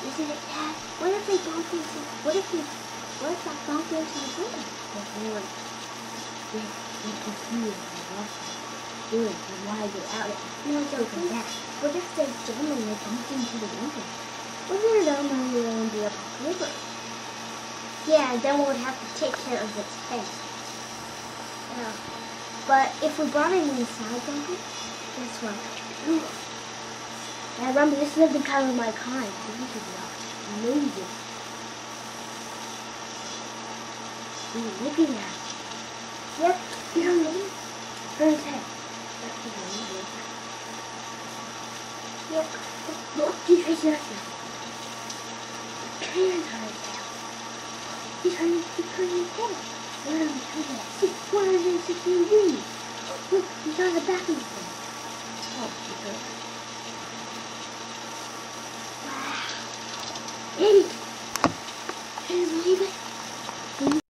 Isn't it bad? What if they bump into, what if I bump into the door? We can see it and watch it. Do it and why get out. No, don't come back. What if they jump and they bump into the window? Well, then it will be up on paper. Yeah, then we would have to take care of its head. Yeah. But if we brought it inside, Grumpy, guess what? Yeah, Grumpy, this is the kind of my kind. This is amazing. Ooh, looking at it. Yep, you don't need it. Turn its head. Yep. Look, he's facing us now. Turn his head. He's turning his head. 160 degrees. Look, he's on the back of the thing. Oh, good. Wow. Eddie, can you believe it?